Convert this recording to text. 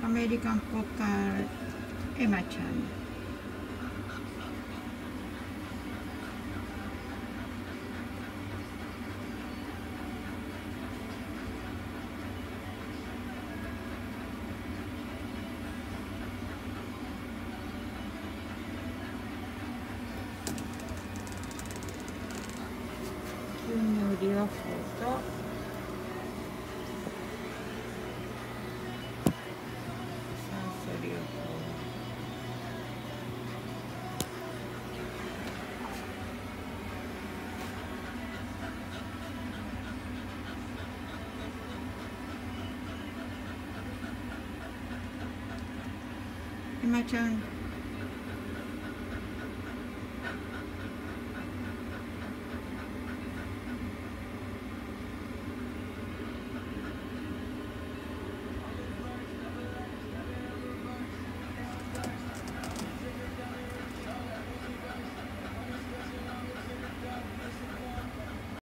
アメリカンポカーエマちゃん。牛乳リワッフルと酸素リワッフル。エマちゃん。